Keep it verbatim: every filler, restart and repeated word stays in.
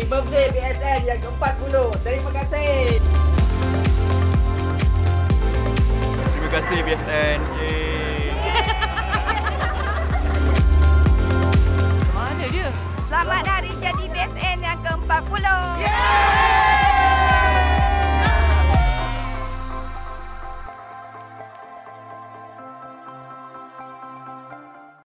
Happy birthday B S N yang ke empat puluh. Terima kasih. Terima kasih B S N. Yeay.